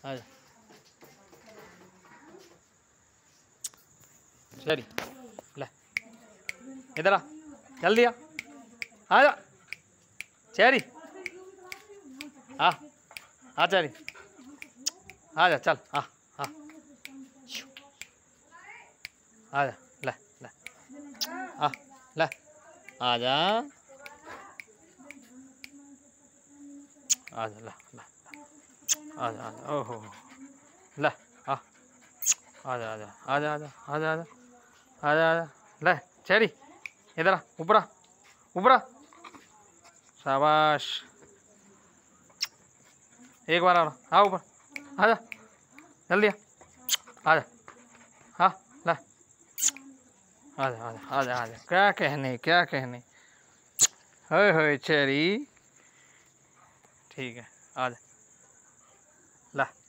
आ जा चेरी, ले इधर आ, जल्दी आ जा चेरी, आ चेरी, आ जा चल, आ जा, ले ले ले आ जा, आ जा, ले ले आ जा, ओहो ले आ जा, आ जा, आ जा, आ जा, आ जा, आ जा, आ जा, आ जा, ले चेरी इधर आ, ऊपर आ, ऊपर आ, शाबाश, एक बार आ ऊपर, आ जा जल्दी आ जा, हाँ ले आ जा, आ जा, आ जा, आ जा, क्या कहने, क्या कहने, होए चेरी, ठीक है आ जा, ला